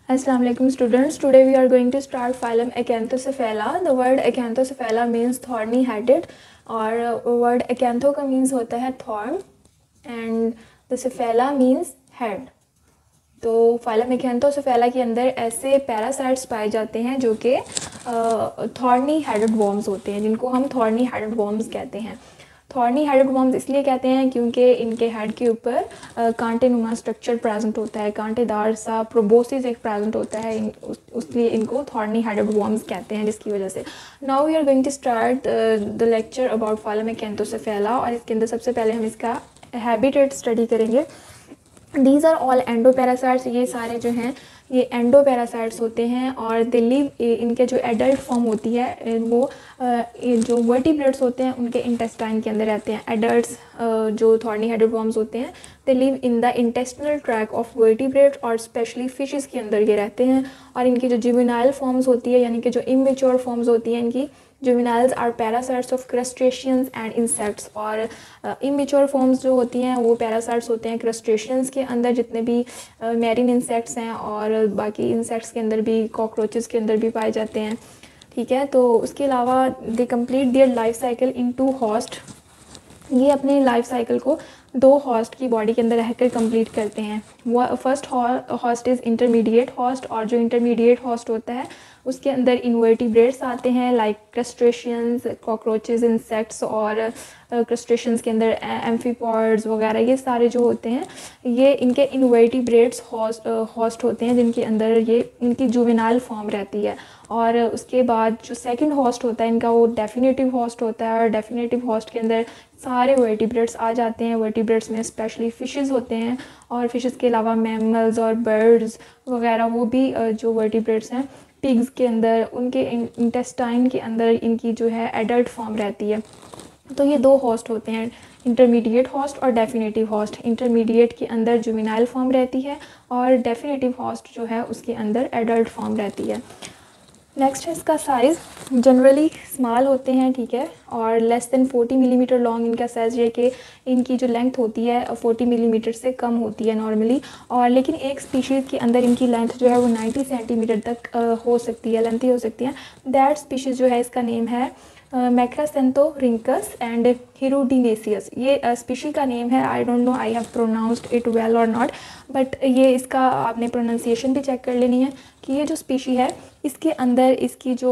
Assalamu alaikum students. Today we are going to start phylum Acanthocephala. The word Acanthocephala means thorny headed और word acantho का means होता है thorn and the cephala means head. तो phylum Acanthocephala के अंदर ऐसे parasites पाए जाते हैं जो कि थॉर्नी हेडेड वर्म्स होते हैं, जिनको हम थॉर्नी हेडेड वर्म्स कहते हैं. थॉर्नी हेडेड वर्म्स इसलिए कहते हैं क्योंकि इनके हेड के ऊपर कांटेनुमा स्ट्रक्चर प्रेजेंट होता है, कांटेदार सा प्रोबोसिस एक प्रेजेंट होता है, उसलिए इनको थॉर्नी हेडेड वर्म्स कहते हैं, जिसकी वजह से. Now we are going to start the lecture about phylum Acanthocephala. और इसके अंदर सबसे पहले हम इसका हैबिटेट स्टडी करेंगे. These are all endoparasites. ये सारे जो हैं ये एंडो पैरासाइट्स होते हैं और दे लिव, इनके जो एडल्ट फॉर्म होती है वो जो वर्टिब्रेट्स होते हैं उनके इंटेस्टाइन के अंदर रहते हैं. एडल्ट्स जो थॉर्नी हेडेड वर्म्स होते हैं they live in the intestinal tract of vertebrate और स्पेशली फिशेस के अंदर ये रहते हैं. और इनकी जो जुवेनाइल फॉर्म्स होती है यानी कि जो इमेच्योर फॉर्म्स होती हैं इनकी, juveniles are parasites of crustaceans and insects. और इमेच्योर फॉर्म्स जो होती हैं वो पैरासाइट्स होते हैं क्रस्टेशियंस के अंदर, जितने भी मैरीन इंसेक्ट्स हैं और बाकी इंसेक्ट्स के अंदर भी, कॉकरोचेस के अंदर भी पाए जाते हैं. ठीक है, तो उसके अलावा they complete their life cycle in 2 host. ये अपने लाइफ साइकिल को 2 हॉस्ट की बॉडी के अंदर रहकर कंप्लीट करते हैं. First host is intermediate host, और जो इंटरमीडिएट हॉस्ट होता है उसके अंदर इनवर्टिब्रेट्स आते हैं लाइक क्रस्टेशियंस, कॉकरोचेस, इंसेक्ट्स. और क्रस्टेशियंस के अंदर एम्फीपॉड्स वगैरह ये सारे जो होते हैं ये इनके इनवर्टिब्रेट्स हॉस्ट होते हैं, जिनके अंदर ये इनकी जुवेनाइल फॉर्म रहती है. और उसके बाद जो सेकंड हॉस्ट होता है इनका वो डेफिनेटिव हॉस्ट होता है. और डेफिनेटिव हॉस्ट के अंदर सारे वर्टिब्रेट्स आ जाते हैं. वर्टिब्रेट्स में स्पेशली फ़िशेस होते हैं और फिशेस के अलावा मैमल्स और बर्ड्स वगैरह वो भी जो वर्टिब्रेट्स हैं. पिग्स के अंदर उनके इंटेस्टाइन के अंदर इनकी जो है एडल्ट फॉर्म रहती है. तो ये 2 हॉस्ट होते हैं, इंटरमीडिएट हॉस्ट और डेफिनेटिव हॉस्ट. इंटरमीडिएट के अंदर जुवेनाइल फॉर्म रहती है और डेफिनेटिव हॉस्ट जो है उसके अंदर एडल्ट फॉर्म रहती है. नेक्स्ट है इसका साइज़. जनरली स्मॉल होते हैं, ठीक है, और लेस देन 40 मिलीमीटर लॉन्ग इनका साइज़, ये कि इनकी जो लेंथ होती है 40 मिलीमीटर से कम होती है नॉर्मली. और लेकिन एक स्पीशीज़ के अंदर इनकी लेंथ जो है वो 90 सेंटीमीटर तक हो सकती है, लेंथी हो सकती है. दैट स्पीशीज़ जो है इसका नेम है मैक्रासेंथोरिंकस एंड हिरुडिनेसियस. ये स्पीशी का नेम है. I don't know I have pronounced it well or not, but ये इसका आपने प्रोनाउंसिएशन भी चेक कर लेनी है कि ये जो स्पीशी है इसके अंदर इसकी जो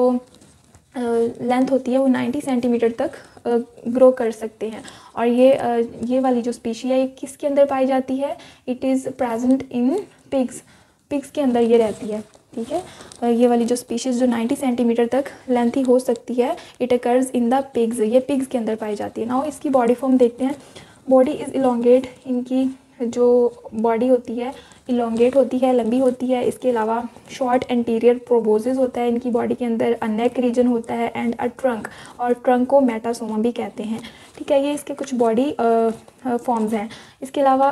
लेंथ होती है वो 90 सेंटीमीटर तक ग्रो कर सकते हैं. और ये वाली जो स्पीशी है ये किसके अंदर पाई जाती है? It is present in pigs के अंदर ये रहती है. ठीक है, ये वाली जो स्पीशीज़ जो 90 सेंटीमीटर तक लेंथी हो सकती है, it occurs in the pigs. ये पिग्स के अंदर पाई जाती है. नाउ इसकी बॉडी फॉर्म देखते हैं. Body is elongate. इनकी जो बॉडी होती है इलोंगेट होती है, लंबी होती है. इसके अलावा शॉर्ट एंटीरियर प्रोबोसिस होता है इनकी बॉडी के अंदर. अ नेक रीजन होता है एंड अ ट्रंक, और ट्रंक को मेटासोमा भी कहते हैं. ठीक है, ये इसके कुछ बॉडी फॉर्म्स हैं. इसके अलावा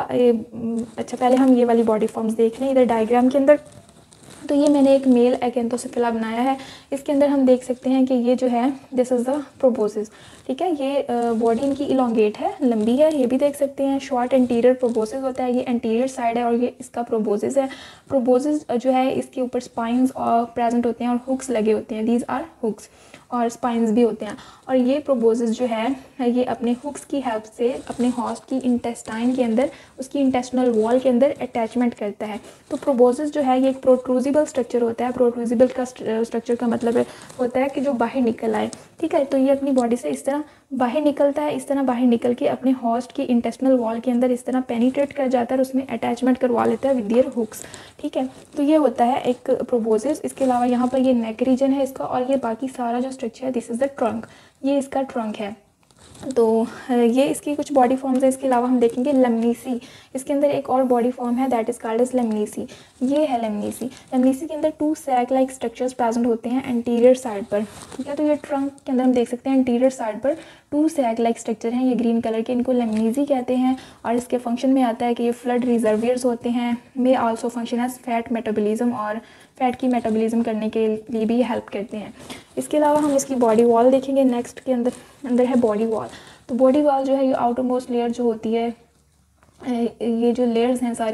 अच्छा पहले हम ये वाली बॉडी फॉर्म्स देख लें इधर डायग्राम के अंदर. तो ये मैंने एक मेल एक्यांथोसेफेला बनाया है. इसके अंदर हम देख सकते हैं कि ये जो है दिस इज़ द प्रोबोसिस. ठीक है, ये बॉडी इनकी इलोंगेट है, लंबी है, ये भी देख सकते हैं. शॉर्ट एंटीरियर प्रोबोसिस होता है, ये एंटीरियर साइड है और ये इसका प्रोबोसिस है. प्रोबोसिस जो है इसके ऊपर स्पाइंस और प्रेजेंट होते हैं और हुक्स लगे होते हैं. दीज आर हुक्स, और स्पाइंस भी होते हैं. और ये प्रोबोसिस जो है ये अपने हुक्स की हेल्प से अपने हॉस्ट की इंटेस्टाइन के अंदर, उसकी इंटेस्टिनल वॉल के अंदर अटैचमेंट करता है. तो प्रोबोसिस जो है ये एक प्रोट्रूजिबल स्ट्रक्चर होता है. प्रोट्रूजिबल का स्ट्रक्चर का मतलब होता है कि जो बाहर निकल आए. ठीक है, तो ये अपनी बॉडी से इस तरह बाहर निकलता है. इस तरह बाहर निकल के अपने हॉस्ट की इंटेस्टिनल वॉल के अंदर इस तरह पेनिट्रेट कर जाता है और उसमें अटैचमेंट करवा लेता है विद देयर हुक्स. ठीक है, तो ये होता है एक प्रोबोसिस. इसके अलावा यहाँ पर ये नेक रीजन है इसका, और ये बाकी सारा जो स्ट्रक्चर है दिस इज़ द ट्रंक. ये इसका ट्रंक है. तो ये इसकी कुछ बॉडी फॉर्म्स है. इसके अलावा हम देखेंगे लेमनीसी. इसके अंदर एक और बॉडी फॉर्म है that is called as lemnisci. ये है लेमनीसी. लेमनीसी के अंदर 2 सैक लाइक स्ट्रक्चर्स प्रेजेंट होते हैं एंटीरियर साइड पर. ठीक है, तो ये ट्रंक के अंदर हम देख सकते हैं एंटीरियर साइड पर 2 सैक लाइक स्ट्रक्चर हैं, ये ग्रीन कलर के, इनको लेमनीसी कहते हैं. और इसके फंक्शन में आता है कि ये फ्लड रिजर्वियर्स होते हैं. May also function as fat metabolism, और फैट की मेटाबॉलिज्म करने के लिए भी हेल्प करते हैं. इसके अलावा हम इसकी बॉडी वॉल देखेंगे. नेक्स्ट के अंदर है बॉडी वॉल. तो बॉडी वॉल जो है ये आउटर मोस्ट लेयर जो होती है, ये जो लेयर्स हैं सारी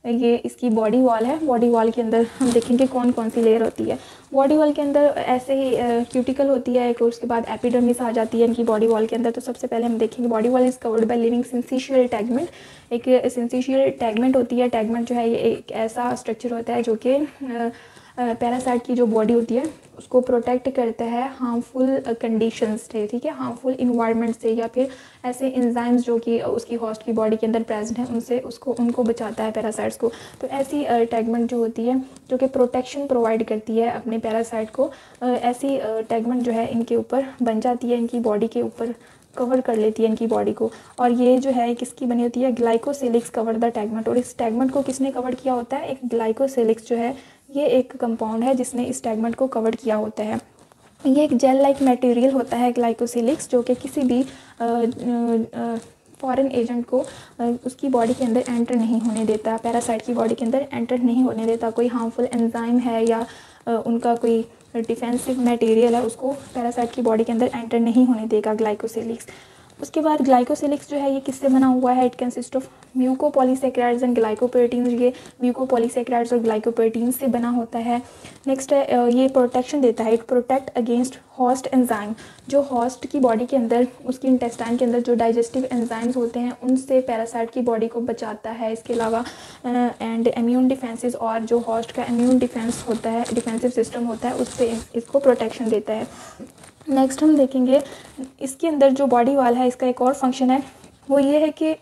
ये इसकी बॉडी वॉल है। बॉडी वॉल के अंदर हम देखेंगे कौन कौन सी लेयर होती है। बॉडी वॉल के अंदर ऐसे ही क्यूटिकल होती है एक, उसके बाद एपिडर्मिस आ जाती है इनकी बॉडी वॉल के अंदर। तो सबसे पहले हम देखेंगे body wall is covered by living syncytial tegument. एक सिंसिशियल टैगमेंट होती है। टैगमेंट जो है ये एक ऐसा स्ट्रक्चर होता है जो कि पैरासाइट की जो बॉडी होती है उसको प्रोटेक्ट करता है हार्मफुल कंडीशंस से, ठीक है, हार्मफुल इन्वायरमेंट से या फिर ऐसे एंजाइम्स जो कि उसकी होस्ट की बॉडी के अंदर प्रेजेंट है उनसे उनको बचाता है पैरासाइट्स को। तो ऐसी टैगमेंट जो होती है जो कि प्रोटेक्शन प्रोवाइड करती है अपने पैरासाइट को, ऐसी टैगमेंट जो है इनके ऊपर बन जाती है, इनकी बॉडी के ऊपर कवर कर लेती है इनकी बॉडी को। और ये जो है किसकी बनी होती है, ग्लाइकोसिलिक्स कवर द टैगमेंट। और इस टैगमेंट को किसने कवर किया होता है, एक ग्लाइकोसिलिक्स जो है ये एक कंपाउंड है जिसने इस टैगमेंट को कवर किया होता है। ये एक जेल लाइक मटेरियल होता है ग्लाइकोसिलिक्स, जो कि किसी भी फॉरेन एजेंट को उसकी बॉडी के अंदर एंटर नहीं होने देता, पैरासाइट की बॉडी के अंदर एंटर नहीं होने देता। कोई हार्मफुल एंजाइम है या उनका कोई डिफेंसिव मटेरियल है उसको पैरासाइट की बॉडी के अंदर एंटर नहीं होने देगा ग्लाइकोसिलिक्स। उसके बाद ग्लाइकोसिलिक्स जो है ये किससे बना हुआ है, it consist of mucopolysaccharides and glycoproteins. ये म्यूकोपॉलीसेकेराइड्स और ग्लाइकोप्रोटीन्स से बना होता है। नेक्स्ट है ये प्रोटेक्शन देता है, it protect against host enzyme. जो होस्ट की बॉडी के अंदर उसकी इंटेस्टाइन के अंदर जो डाइजेस्टिव एंजाइम्स होते हैं उनसे पैरासाइट की बॉडी को बचाता है। इसके अलावा एंड इम्यून डिफेंसेस, और जो होस्ट का इम्यून डिफेंस होता है, डिफेंसिव सिस्टम होता है, उससे इसको प्रोटेक्शन देता है। नेक्स्ट हम देखेंगे इसके अंदर जो बॉडी वॉल है इसका एक और फंक्शन है, वो ये है कि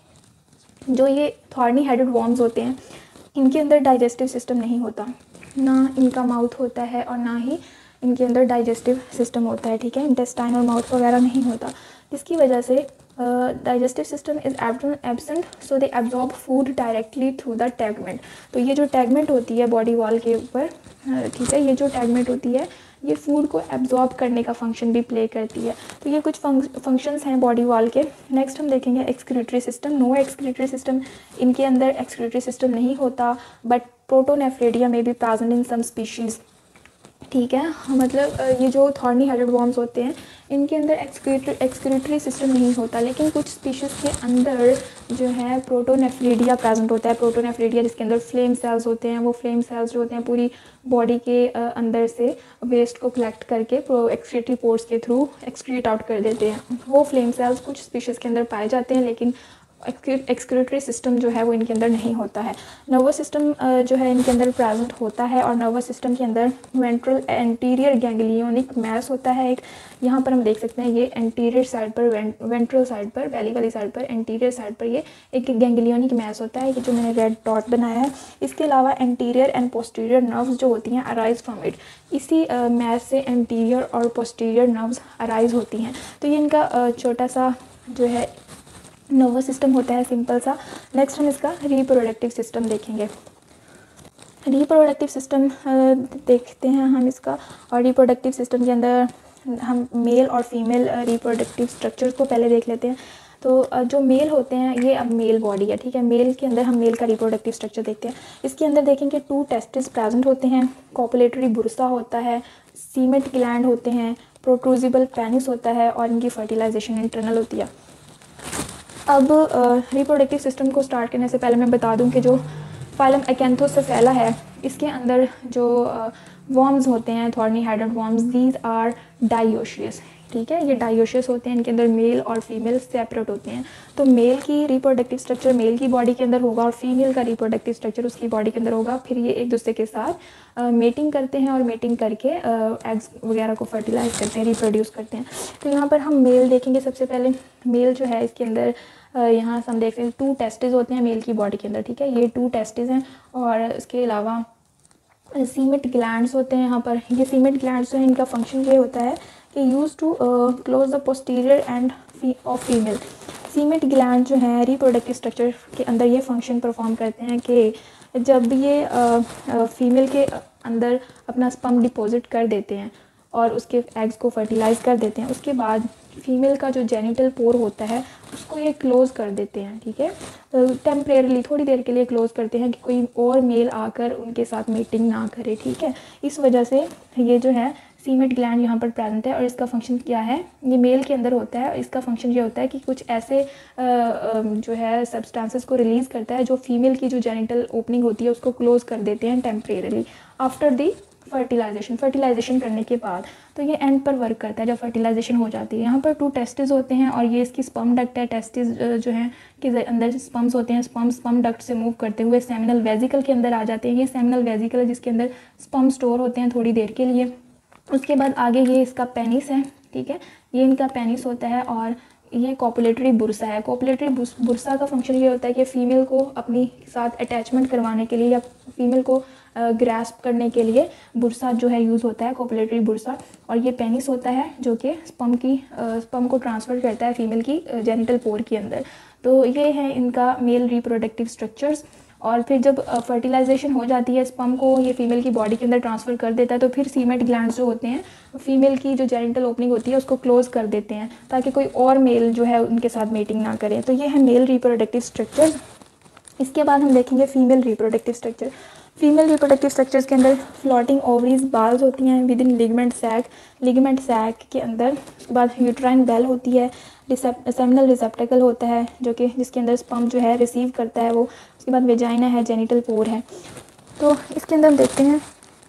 जो ये थॉर्नी हेडेड वॉर्म्स होते हैं इनके अंदर डाइजेस्टिव सिस्टम नहीं होता, ना इनका माउथ होता है और ना ही इनके अंदर डाइजेस्टिव सिस्टम होता है, ठीक है, इंटेस्टाइन और माउथ वगैरह नहीं होता। जिसकी वजह से digestive system is absent, so they absorb food directly through the tegument. तो ये जो टैगमेंट होती है बॉडी वॉल के ऊपर, ठीक है, ये जो टैगमेंट होती है ये फूड को एब्जॉर्ब करने का फंक्शन भी प्ले करती है। तो ये कुछ फंक्शंस हैं बॉडी वॉल के। नेक्स्ट हम देखेंगे excretory system. No excretory system, इनके अंदर एक्सक्रीटरी सिस्टम नहीं होता, बट प्रोटोनेफ्रेडिया में भी प्रेजेंट इन सम स्पीशीज़, ठीक है। मतलब ये जो थॉर्नी हेडेड वॉर्म्स होते हैं इनके अंदर एक्सक्रीटरी सिस्टम नहीं होता, लेकिन कुछ स्पीशीज़ के अंदर जो है प्रोटोनेफ्रेडिया प्रेजेंट होता है। प्रोटोनेफ्रेडिया जिसके अंदर फ्लेम सेल्स होते हैं, वो फ्लेम सेल्स जो होते हैं पूरी बॉडी के अंदर से वेस्ट को कलेक्ट करके एक्सक्रीटरी पोर्स के थ्रू एक्सक्रीट आउट कर देते हैं। वो फ्लेम सेल्स कुछ स्पीशीज़ के अंदर पाए जाते हैं, लेकिन एक्सक्रीटरी सिस्टम जो है वो इनके अंदर नहीं होता है। नर्वस सिस्टम जो है इनके अंदर प्रेजेंट होता है, और नर्वस सिस्टम के अंदर वेंट्रल एंटीरियर गैंग्लियोनिक मैस होता है एक। यहाँ पर हम देख सकते हैं ये एंटीरियर साइड पर, वेंट्रल साइड पर, बेली वाली साइड पर, एंटीरियर साइड पर ये एक गैंग्लियोनिक मैस होता है, ये जो मैंने रेड डॉट बनाया है। इसके अलावा एंटीरियर एंड पोस्टीरियर नर्व्स जो होती हैं अराइज फ्रॉम इट, इसी मैस से एंटीरियर और पोस्टीरियर नर्व्स अराइज होती हैं। तो ये इनका छोटा सा जो है नर्वस सिस्टम होता है, सिंपल सा। नेक्स्ट हम इसका रिप्रोडक्टिव सिस्टम देखेंगे। रिप्रोडक्टिव सिस्टम देखते हैं हम इसका, और रिप्रोडक्टिव सिस्टम के अंदर हम मेल और फीमेल रिप्रोडक्टिव स्ट्रक्चर्स को पहले देख लेते हैं। तो जो मेल होते हैं ये अब मेल बॉडी है, ठीक है। मेल के अंदर हम मेल का रिप्रोडक्टिव स्ट्रक्चर देखते हैं। इसके अंदर देखेंगे 2 टेस्टिस प्रेजेंट होते हैं, कॉपुलेटरी बुर्सा होता है, सीमेंट ग्लैंड होते हैं, प्रोट्रूजिबल पेनिस होता है, और इनकी फर्टिलाइजेशन इंटरनल होती है। अब रिप्रोडक्टिव सिस्टम को स्टार्ट करने से पहले मैं बता दूं कि जो फाइलम एकेंथोसेफेला है इसके अंदर जो वॉर्म्स होते हैं, thorny headed worms, these are dioecious, ठीक है। ये डायोशियस होते हैं, इनके अंदर मेल और फीमेल सेपरेट होते हैं। तो मेल की रिप्रोडक्टिव स्ट्रक्चर मेल की बॉडी के अंदर होगा और फीमेल का रिप्रोडक्टिव स्ट्रक्चर उसकी बॉडी के अंदर होगा। फिर ये एक दूसरे के साथ मेटिंग करते हैं, और मेटिंग करके एग्स वगैरह को फर्टिलाइज करते हैं, रिप्रोड्यूस करते हैं। तो यहाँ पर हम मेल देखेंगे। सबसे पहले मेल जो है इसके अंदर यहाँ से हम देखते हैं 2 टेस्टिस होते हैं मेल की बॉडी के अंदर, ठीक है। ये 2 टेस्टिस हैं, और इसके अलावा सीमेंट ग्लैंड्स होते हैं यहाँ पर। ये सीमेंट ग्लैंड्स जो है इनका फंक्शन ये होता है कि use to close the posterior end of female. Cement gland जो है रिप्रोडक्टिव स्ट्रक्चर के अंदर ये फंक्शन परफॉर्म करते हैं कि जब ये फीमेल के अंदर अपना स्पर्म डिपॉजिट कर देते हैं और उसके एग्स को फर्टिलाइज कर देते हैं, उसके बाद फीमेल का जो जेनिटल पोर होता है उसको ये क्लोज़ कर देते हैं, ठीक है। टेम्परेरली थोड़ी देर के लिए क्लोज़ करते हैं कि कोई और मेल आकर उनके साथ मीटिंग ना करे, ठीक है। इस वजह से ये जो है सीमेट ग्लैंड यहाँ पर प्रेजेंट है और इसका फंक्शन क्या है, ये मेल के अंदर होता है। इसका फंक्शन ये होता है कि कुछ ऐसे जो है सब्सटेंसेस को रिलीज़ करता है जो फीमेल की जो जेनिटल ओपनिंग होती है उसको क्लोज कर देते हैं टेम्परेरीली आफ्टर दी फर्टिलाइजेशन करने के बाद। तो ये एंड पर वर्क करता है जब फर्टिलाइजेशन हो जाती है। यहाँ पर 2 टेस्टिस होते हैं और ये इसकी स्पर्म डक्ट है। टेस्टिस जो है कि अंदर से स्पर्म्स होते हैं, स्पर्म डक्ट से मूव करते हुए सेमिनल वेजिकल के अंदर आ जाते हैं। ये सेमिनल वेजिकल है जिसके अंदर स्पर्म स्टोर होते हैं थोड़ी देर के लिए। उसके बाद आगे ये इसका पेनिस है, ठीक है, ये इनका पेनिस होता है और ये कॉपुलेटरी बुरसा है। कॉपुलेटरी बुरसा का फंक्शन ये होता है कि फ़ीमेल को अपनी साथ अटैचमेंट करवाने के लिए या फीमेल को ग्रास्प करने के लिए बुरसा जो है यूज़ होता है, कॉपुलेटरी बुरसा। और ये पेनिस होता है जो कि स्पर्म को ट्रांसफ़र करता है फीमेल की जेनिटल पोर के अंदर। तो ये है इनका मेल रिप्रोडक्टिव स्ट्रक्चर्स। और फिर जब फर्टिलाइजेशन हो जाती है स्पर्म को ये फीमेल की बॉडी के अंदर ट्रांसफ़र कर देता है तो फिर सीमेट ग्लैंड्स जो होते हैं फीमेल की जो जेनिटल ओपनिंग होती है उसको क्लोज़ कर देते हैं ताकि कोई और मेल जो है उनके साथ मेटिंग ना करे। तो ये है मेल रिप्रोडक्टिव स्ट्रक्चर। इसके बाद हम देखेंगे female reproductive structure. Female reproductive structures के अंदर फ्लोटिंग ओवरीज बाल्स होती हैं विद इन लिगमेंट सैक के अंदर। उसके बाद यूट्राइन बेल होती है, सेमिनल रिसेप्टेकल होता है जो कि जिसके अंदर स्पर्म जो है रिसीव करता है वो। उसके बाद वेजाइना है, जेनिटल पोर है। तो इसके अंदर हम देखते हैं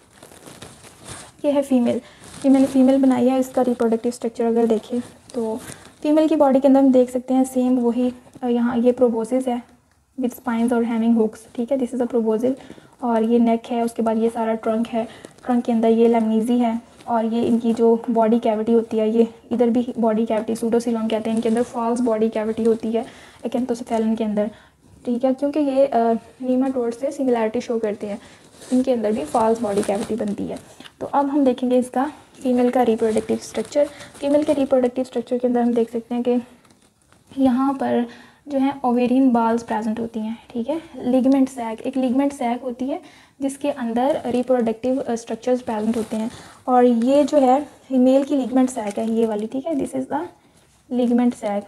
ये है फीमेल, ये मैंने फीमेल बनाई है। इसका रिप्रोडक्टिव स्ट्रक्चर अगर देखें तो फीमेल की बॉडी के अंदर हम देख सकते हैं सेम वही, यहाँ ये प्रोबोसिस है विद स्पाइंस और हैमिंग हुक्स, ठीक है, दिस इज़ अ प्रोबोजिल। और ये नेक है, उसके बाद ये सारा ट्रंक है, ट्रंक के अंदर ये लेमनीजी है और ये इनकी जो बॉडी कैविटी होती है, ये इधर भी बॉडी कैविटी सूडोसिलोन कहते हैं, इनके अंदर फॉल्स बॉडी कैविटी होती है एकेंथोसेफेलन के अंदर, ठीक है, क्योंकि ये नीमाटोड से सिमिलैरिटी शो करते हैं, इनके अंदर भी फॉल्स बॉडी कैविटी बनती है। तो अब हम देखेंगे इसका फीमेल का रिप्रोडक्टिव स्ट्रक्चर। फीमेल के रिप्रोडक्टिव स्ट्रक्चर के अंदर हम देख सकते हैं कि यहाँ पर जो है ओवेरियन बाल्स प्रेजेंट होती हैं, ठीक है। लिगमेंट सैक, एक लिगमेंट सैक होती है जिसके अंदर रिप्रोडक्टिव स्ट्रक्चर्स प्रेजेंट होते हैं। और ये जो है मेल की लिगमेंट सैक है ये वाली, ठीक है, this is the ligament sac.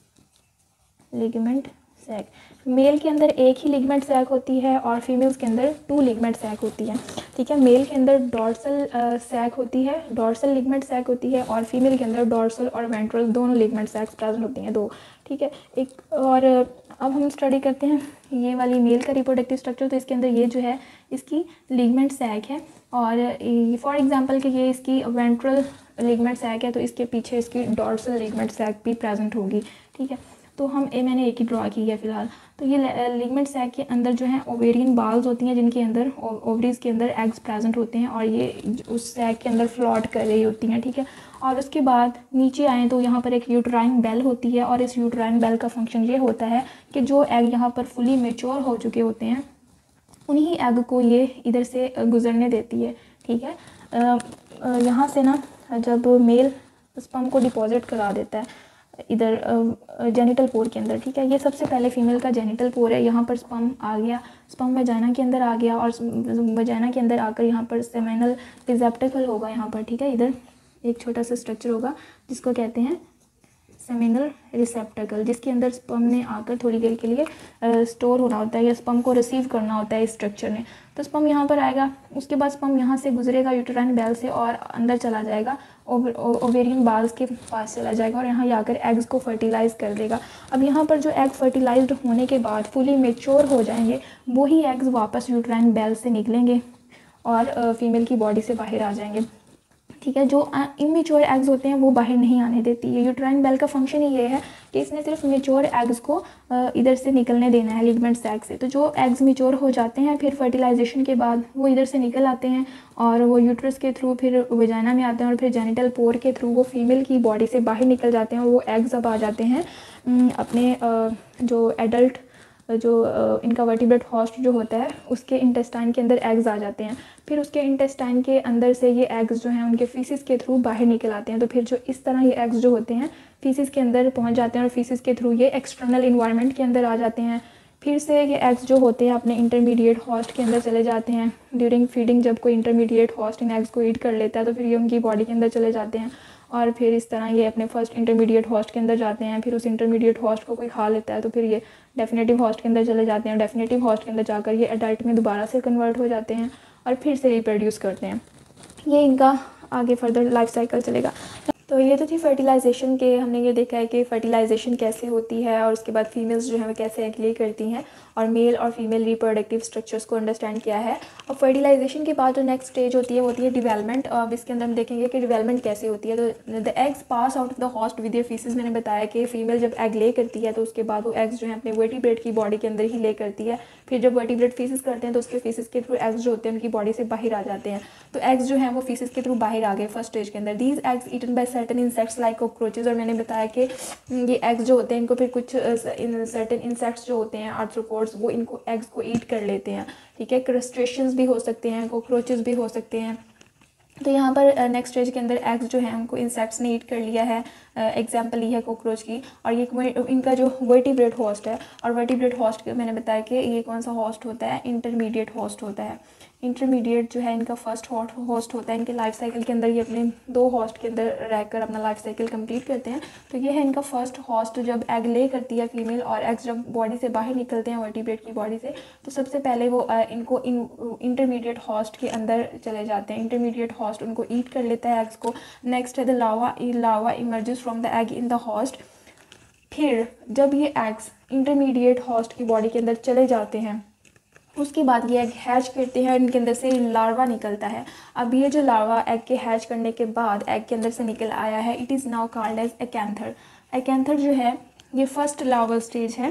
Male के अंदर एक ही लिगमेंट सैक होती है और फीमेल्स के अंदर 2 लिगमेंट सैक होती है, ठीक है। मेल के अंदर डॉर्सल सैक होती है, डॉर्सल लिगमेंट सैक होती है और फीमेल के अंदर डॉर्सल और वेंट्रल दोनों लिगमेंट सैक्स प्रेजेंट होती हैं, 2, ठीक है। एक और अब हम स्टडी करते हैं ये वाली मेल का रिप्रोडक्टिव स्ट्रक्चर। तो इसके अंदर ये जो है इसकी लिगमेंट सैक है और फॉर एग्जांपल कि ये इसकी वेंट्रल लिगमेंट सैक है तो इसके पीछे इसकी डॉर्सल लिगमेंट सैक भी प्रेजेंट होगी, ठीक है। तो मैंने एक ही ड्रॉ की है फ़िलहाल। तो ये लिगमेंट सैक के अंदर जो है ओवेरियन बाल्स होती हैं जिनके अंदर ओवरीज के अंदर एग्स प्रेजेंट होते हैं और ये उस सैक के अंदर फ्लॉट कर रही होती हैं, ठीक है। और उसके बाद नीचे आएँ तो यहाँ पर एक यूट्राइन बेल होती है और इस यूट्राइन बेल का फंक्शन ये होता है कि जो एग यहाँ पर फुली मेच्योर हो चुके होते हैं उन्हीं एग को ये इधर से गुजरने देती है, ठीक है। यहाँ से ना जब मेल स्पर्म को डिपॉजिट करा देता है इधर जेनिटल पोर के अंदर, ठीक है, ये सबसे पहले फीमेल का जेनिटल पोर है, यहाँ पर स्पर्म आ गया, स्पर्म वजाइना के अंदर आ गया और वजाइना के अंदर आकर यहाँ पर सेमिनल रिसेप्टेकल होगा यहाँ पर, ठीक है। इधर एक छोटा सा स्ट्रक्चर होगा जिसको कहते हैं सेमिनल रिसेप्टेकल, जिसके अंदर स्पर्म ने आकर थोड़ी देर के लिए स्टोर होना होता है या स्पर्म को रिसीव करना होता है इस स्ट्रक्चर ने। तो स्पर्म यहाँ पर आएगा, उसके बाद स्पर्म यहाँ से गुजरेगा यूट्राइन बेल से और अंदर चला जाएगा, ओवेरियन बाल्स के पास चला जाएगा और यहाँ आकर एग्स को फर्टिलाइज़ कर देगा। अब यहाँ पर जो एग फर्टिलाइज्ड होने के बाद फुली मेच्योर हो जाएंगे वही एग्स वापस यूट्राइन बेल से निकलेंगे और फीमेल की बॉडी से बाहर आ जाएंगे, ठीक है। जो इमेच्योर एग्स होते हैं वो बाहर नहीं आने देती है। यूट्राइन बेल का फंक्शन ही ये है कि इसने सिर्फ मेच्योर एग्स को इधर से निकलने देना है लिगमेंट सैक से। तो जो एग्स मेच्योर हो जाते हैं फिर फर्टिलाइजेशन के बाद वो इधर से निकल आते हैं और वो यूट्रस के थ्रू फिर वेजाइना में आते हैं और फिर जेनिटल पोर के थ्रू वो फीमेल की बॉडी से बाहर निकल जाते हैं और वो एग्स अब आ जाते हैं अपने जो एडल्ट जो इनका वर्टिब्रेट हॉस्ट जो होता है उसके इंटेस्टाइन के अंदर एग्स आ जाते हैं। फिर उसके इंटेस्टाइन के अंदर से ये एग्स जो हैं उनके फीसिस के थ्रू बाहर निकल आते हैं। तो फिर जो इस तरह ये एग्स जो होते हैं फीसिस के अंदर पहुंच जाते हैं और फीसिस के थ्रू ये एक्सटर्नल इन्वायरमेंट के अंदर आ जाते हैं। फिर से ये एग्स जो होते हैं अपने इंटरमीडिएट हॉस्ट के अंदर चले जाते हैं। ड्यूरिंग फीडिंग जब कोई इंटरमीडिएट हॉस्ट इन एग्स को ईट कर लेता है तो फिर ये उनकी बॉडी के अंदर चले जाते हैं और फिर इस तरह ये अपने फर्स्ट इंटरमीडिएट हॉस्ट के अंदर जाते हैं। फिर उस इंटरमीडिएट हॉस्ट को कोई खा लेता है तो फिर ये डेफिनेटिव हॉस्ट के अंदर चले जाते हैं। डेफिनेटिव हॉस्ट के अंदर जाकर ये एडल्ट में दोबारा से कन्वर्ट हो जाते हैं और फिर से रिप्रोड्यूस करते हैं। ये इनका आगे फर्दर लाइफ साइकिल चलेगा। तो ये तो थी फर्टिलाइजेशन के, हमने ये देखा है कि फर्टिलाइजेशन कैसे होती है और उसके बाद फीमेल्स जो है वो कैसे एग ले करती हैं और मेल और फीमेल रिप्रोडक्टिव स्ट्रक्चर्स को अंडरस्टैंड किया है। और फर्टिलाइजेशन के बाद जो नेक्स्ट स्टेज होती है वो होती है डेवलपमेंट। अब इसके अंदर हम देखेंगे कि डेवलपमेंट कैसे होती है। तो the eggs pass out of the host with their faeces, मैंने बताया कि फीमेल जब एग ले करती है तो उसके बाद वो एग्स जो है अपने वर्टिब्रेट की बॉडी के अंदर ही ले करती है। फिर जब वर्टिब्रेट फीसेस करते हैं तो उसके फीसेस के थ्रू एग्स जो होते हैं उनकी बॉडी से बाहर आ जाते हैं। तो एग्स जो है वो फीसेस के थ्रू बाहर आ गए फर्स्ट स्टेज के अंदर। These eggs eaten by certain insects like cockroaches, और मैंने बताया कि ये एग्स जो होते हैं इनको फिर कुछ सर्टेन इंसेक्ट्स जो होते हैं आर्थ्रोपोड्स वो इनको एग्स को ईट कर लेते हैं। ठीक है, क्रस्टेशियंस भी हो सकते हैं, कॉकरोचेस भी हो सकते हैं। तो यहाँ पर नेक्स्ट स्टेज के अंदर एग्स जो हैं उनको इंसेक्ट्स ने ईट कर लिया है। एग्जाम्पल ली है कॉकरोच की। और ये इनका जो वर्टिब्रेट होस्ट है, और वर्टिब्रेट होस्ट मैंने बताया कि ये कौन सा होस्ट होता है, इंटरमीडिएट होस्ट होता है। इंटरमीडिएट जो है इनका फर्स्ट होस्ट होता है। इनके लाइफ साइकिल के अंदर ये अपने 2 होस्ट के अंदर रहकर अपना लाइफ साइकिल कंप्लीट करते हैं। तो ये है इनका फर्स्ट होस्ट। जब एग ले करती है फीमेल और एग्स जब बॉडी से बाहर निकलते हैं वर्टिब्रेट की बॉडी से, तो सबसे पहले वो इनको इंटरमीडिएट होस्ट के अंदर चले जाते हैं। इंटरमीडिएट होस्ट उनको ईट कर लेता है एग्स को। नेक्स्ट है the larva emerges from the egg in the host. फिर जब ये एग्स इंटरमीडिएट होस्ट की बॉडी के अंदर चले जाते हैं उसके बाद ये एग हैच करते हैं और इनके अंदर से लार्वा निकलता है। अब ये जो लार्वा एग के हैच करने के बाद एग के अंदर से निकल आया है, it is now called as acanthor. Acanthor जो है ये फर्स्ट लार्वल स्टेज है।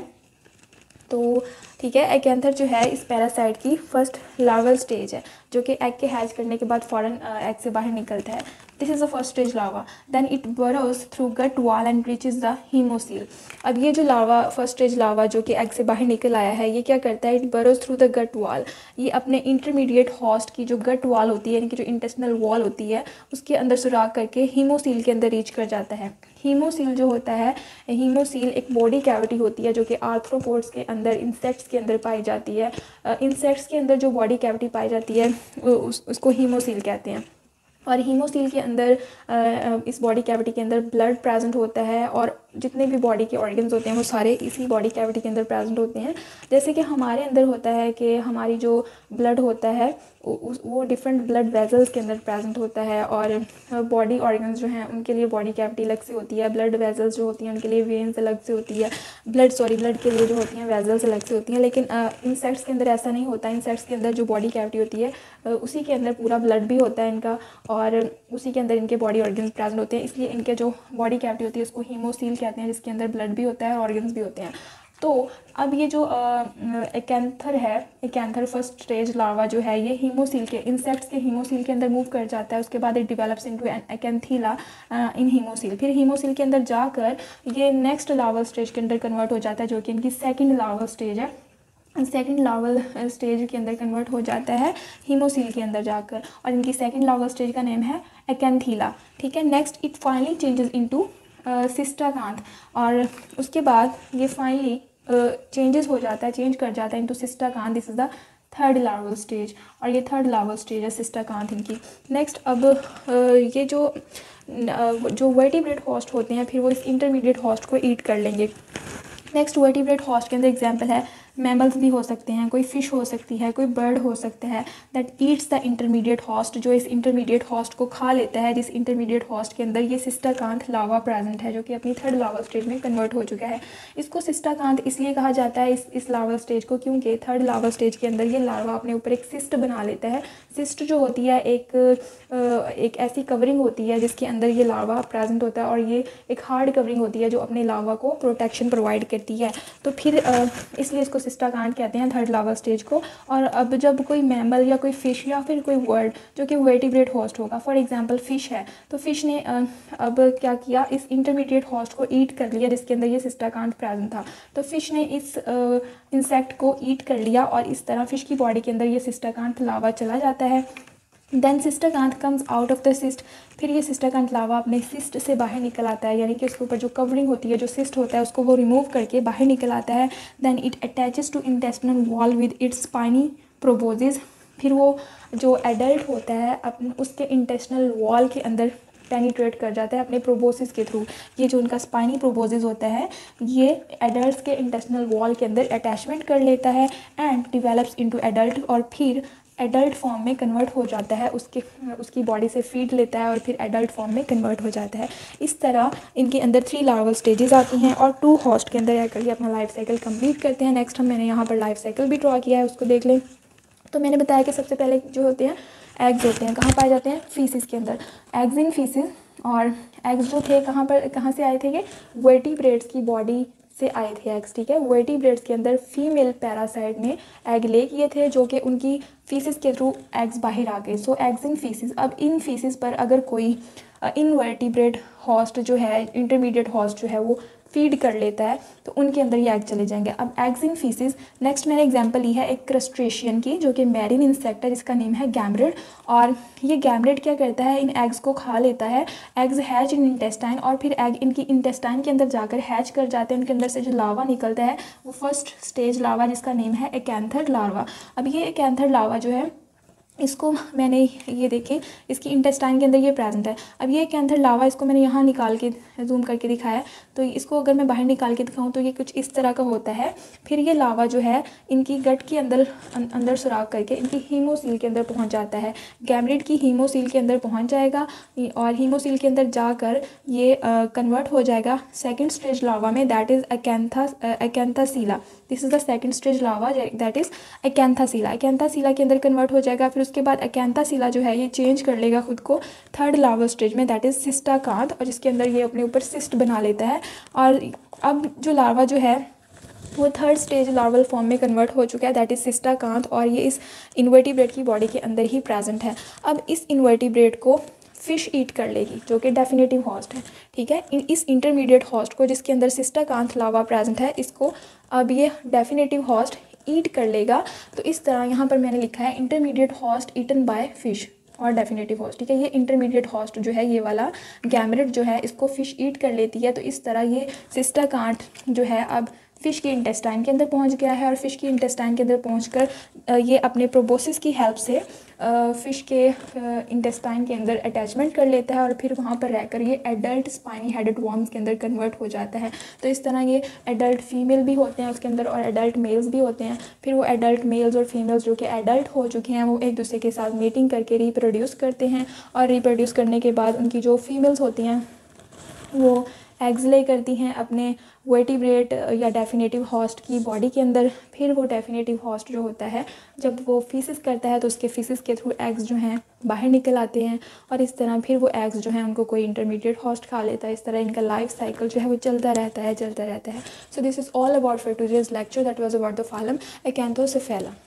तो ठीक है, एकेंथर जो है इस पैरासाइट की फर्स्ट लार्वल स्टेज है जो कि एग के हैच करने के बाद फ़ौरन एग से बाहर निकलता है। This is the first stage larva. Then it burrows through gut wall and reaches the haemocoel. अब ये जो लार्वा फर्स्ट स्टेज लार्वा जो कि एग से बाहर निकल आया है ये क्या करता है, it burrows through the gut wall. ये अपने इंटरमीडिएट होस्ट की जो गट वॉल होती है, यानी कि जो इंटेस्टिनल वॉल होती है उसके अंदर सुराख करके हीमोसील के अंदर रीच कर जाता है। हीमोसील जो होता है, हीमोसील एक बॉडी कैविटी होती है जो कि आर्थ्रोपोड्स के अंदर, इंसेक्ट्स के अंदर पाई जाती है। इंसेक्ट्स के अंदर जो बॉडी कैविटी पाई जाती है उसको हीमोसील कहते हैं। और हीमोसील के अंदर इस बॉडी कैविटी के अंदर ब्लड प्रेजेंट होता है और जितने भी बॉडी के ऑर्गन्स होते हैं वो सारे इसी बॉडी कैविटी के अंदर प्रेजेंट होते हैं। जैसे कि हमारे अंदर होता है कि हमारी जो ब्लड होता है वो डिफरेंट ब्लड वेजल्स के अंदर प्रेजेंट होता है और बॉडी ऑर्गन्स जो हैं उनके लिए बॉडी कैविटी अलग से होती है। ब्लड वेजल्स जो होती हैं उनके लिए वेन्स अलग से होती है। ब्लड के लिए जो होती हैं वेजल्स अलग से होती हैं। लेकिन इंसेक्ट्स के अंदर ऐसा नहीं होता। इंसेक्ट्स के अंदर जो बॉडी कैविटी होती है उसी के अंदर पूरा ब्लड भी होता है इनका और उसी के अंदर इनके बॉडी ऑर्गन्स प्रेजेंट होते हैं। इसलिए इनके जो बॉडी कैविटी होती है उसको हीमोसील कहते हैं, जिसके अंदर ब्लड भी होता है और ऑर्गन्स भी होते हैं। तो अब ये जो एकेंथर है, एकेंथर फर्स्ट स्टेज लार्वा जो है ये हीमोसील के, इंसेक्ट्स के हीमोसील के अंदर मूव कर जाता है। उसके बाद it develops into an acanthella in haemocoel. फिर हीमोसील के अंदर जाकर ये नेक्स्ट लार्वल स्टेज के अंदर कन्वर्ट हो जाता है जो कि इनकी सेकंड लार्वल स्टेज है। सेकंड लार्वल स्टेज के अंदर कन्वर्ट हो जाता है हीमोसील के अंदर जाकर और इनकी सेकंड लार्वल स्टेज का नेम है एकेंथीला। ठीक है, next it finally changes into cystacanth और उसके बाद ये फाइनली चेंजेस हो जाता है, चेंज कर जाता है into cystacanth. This is the third larval stage और ये थर्ड लार्वल स्टेज है सिस्टाकांथ इनकी। नेक्स्ट अब ये जो वर्टिब्रेट होस्ट होते हैं फिर वो इस इंटरमीडिएट होस्ट को ईट कर लेंगे। नेक्स्ट वर्टिब्रेट होस्ट के अंदर एग्जाम्पल है मैमल्स भी हो सकते हैं, कोई फिश हो सकती है, कोई बर्ड हो सकता है that eats the intermediate host, जो इस इंटरमीडिएट होस्ट को खा लेता है। जिस इंटरमीडिएट होस्ट के अंदर ये सिस्टाकांथ लार्वा प्रेजेंट है जो कि अपनी थर्ड लार्वा स्टेज में कन्वर्ट हो चुका है। इसको सिस्टाकांथ इसलिए कहा जाता है इस लार्वा स्टेज को क्योंकि थर्ड लार्वा स्टेज के अंदर ये लार्वा अपने ऊपर एक सिस्ट बना लेता है। सिस्ट जो होती है एक ऐसी कवरिंग होती है जिसके अंदर ये लार्वा प्रेजेंट होता है और ये एक हार्ड कवरिंग होती है जो अपने लार्वा को प्रोटेक्शन प्रोवाइड करती है। तो फिर इसलिए इसको सिस्टाकांथ कहते हैं थर्ड लार्वा स्टेज को। और अब जब कोई मैमल या कोई फिश या फिर कोई वर्ड जो कि वर्टिब्रेट होस्ट होगा, फॉर एग्जांपल फिश है, तो फिश ने अब क्या किया, इस इंटरमीडिएट होस्ट को ईट कर लिया जिसके अंदर ये सिस्टाकांथ प्रेजेंट था। तो फिश ने इस इंसेक्ट को ईट कर लिया और इस तरह फिश की बॉडी के अंदर ये सिस्टाकांथ लार्वा चला जाता है। Then cystacanth comes out of the cyst. फिर ये सिस्टाकांथ लार्वा अपने सिस्ट से बाहर निकल आता है, यानी कि उसके ऊपर जो कवरिंग होती है, जो सिस्ट होता है, उसको वो रिमूव करके बाहर निकल आता है। Then it attaches to intestinal wall with its spiny proboscis. फिर वो जो एडल्ट होता है अपने उसके इंटेस्टिनल वॉल के अंदर पेनिट्रेट कर जाता है अपने प्रोबोसिस के थ्रू। ये जो उनका स्पाइनी प्रोबोसिस होता है ये एडल्ट के इंटेस्टिनल वॉल के अंदर अटैचमेंट कर लेता है एंड डिवेलप्स इनटू एडल्ट। और फिर एडल्ट फॉर्म में कन्वर्ट हो जाता है, उसकी बॉडी से फीड लेता है और फिर एडल्ट फॉर्म में कन्वर्ट हो जाता है। इस तरह इनके अंदर 3 लार्वल स्टेजेस आती हैं और 2 होस्ट के अंदर आकर ये अपना लाइफ साइकिल कंप्लीट करते हैं। नेक्स्ट मैंने यहाँ पर लाइफ साइकिल भी ड्रॉ किया है, उसको देख लें। तो मैंने बताया कि सबसे पहले जो होते हैं एग्स होते हैं, कहाँ पाए जाते हैं? फीसिस के अंदर, एग्स इन फीसिस। और एग्स जो थे कहाँ से आए थे? ये वर्टिब्रेट्स की बॉडी से आए थे एग्स, ठीक है। वर्टिब्रेट्स के अंदर फीमेल पैरासाइट ने एग ले किए थे, जो कि उनकी फीसिस के थ्रू एग्स बाहर आ गए। So eggs in faeces. अब इन फीसिस पर अगर कोई इनवर्टिब्रेट हॉस्ट जो है, इंटरमीडिएट हॉस्ट जो है, वो फीड कर लेता है तो उनके अंदर ये एग चले जाएंगे। अब एग्स इन फीसिस। नेक्स्ट मैंने एग्जांपल ली है एक क्रस्टेशियन की, जो कि मैरीन इंसेक्ट है, जिसका नेम है गैमरिड। और ये गैमरिड क्या करता है? इन एग्स को खा लेता है। एग्स हैच इन इंटेस्टाइन, और फिर एग इनकी इंटेस्टाइन के अंदर जाकर हैच कर जाते हैं। उनके अंदर से जो लावा निकलता है वो फर्स्ट स्टेज लावा, जिसका नेम है एकेंथर लार्वा। अब ये एकेंथर लावा जो है, इसको मैंने ये देखें, इसकी इंटेस्टाइन के अंदर ये प्रेजेंट है। अब ये एकेंथर लावा, इसको मैंने यहाँ निकाल के जूम करके दिखाया। तो इसको अगर मैं बाहर निकाल के दिखाऊं तो ये कुछ इस तरह का होता है। फिर ये लावा जो है इनकी गट के अंदर सुराख करके इनकी हीमोसील के अंदर पहुँच जाता है। गैमरिड की हीमोसील के अंदर पहुँच जाएगा और हीमोसील के अंदर जाकर ये कन्वर्ट हो जाएगा सेकेंड स्टेज लावा में, that is acanthella. This is the second stage larva, that is acanthella. Acanthella के अंदर कन्वर्ट हो जाएगा। फिर उसके बाद एकेंथासीला जो है ये चेंज कर लेगा खुद को थर्ड लार्वल स्टेज में, दैट इज़ सिस्टाकांथ, और जिसके अंदर ये अपने ऊपर सिस्ट बना लेता है। और अब जो लार्वा जो है वो थर्ड स्टेज लार्वल फॉर्म में कन्वर्ट हो चुका है, दैट इज़ सिस्टाकांथ, और ये इस इन्वर्टिब्रेट की बॉडी के अंदर ही प्रेजेंट है। अब इस इन्वर्टिब्रेट को फिश ईट कर लेगी, जो कि डेफिनेटिव हॉस्ट है, ठीक है। इस इंटरमीडिएट हॉस्ट को, जिसके अंदर सिस्टाकांथ लार्वा प्रेजेंट है, इसको अब ये डेफिनेटिव हॉस्ट ईट कर लेगा। तो इस तरह यहाँ पर मैंने लिखा है intermediate host eaten by fish और डेफिनेटिव हॉस्ट, ठीक है। ये इंटरमीडिएट हॉस्ट जो है, ये वाला गैमरिड जो है, इसको फिश ईट कर लेती है। तो इस तरह ये सिस्टाकांथ जो है अब फ़िश की इंटेस्टाइन के अंदर पहुंच गया है, और फ़िश की इंटेस्टाइन के अंदर पहुंचकर ये अपने प्रोबोसिस की हेल्प से फ़िश के इंटेस्टाइन के अंदर अटैचमेंट कर लेता है, और फिर वहाँ पर रहकर ये एडल्ट स्पाइनी हेडेड वर्म्स के अंदर कन्वर्ट हो जाता है। तो इस तरह ये एडल्ट फीमेल भी होते हैं उसके अंदर और एडल्ट मेल्स भी होते हैं। फिर वो एडल्ट मेल्स और फीमेल्स जो कि एडल्ट हो चुके हैं, वो एक दूसरे के साथ मीटिंग करके रिप्रोड्यूस करते हैं, और रिप्रोड्यूस करने के बाद उनकी जो फीमेल्स होती हैं वो एग्स ले करती हैं अपने वर्टिब्रेट या डेफिनेटिव हॉस्ट की बॉडी के अंदर। फिर वो डेफिनेटिव हॉस्ट जो होता है, जब वो फीसिस करता है तो उसके फीसिस के थ्रू एग्स जो हैं बाहर निकल आते हैं, और इस तरह फिर वो एग्स जो हैं उनको कोई इंटरमीडिएट हॉस्ट खा लेता है। इस तरह इनका लाइफ साइकिल जो है वो चलता रहता है। So this is all about for today's lecture, that was about the phylum एक्यांथोसेफेला।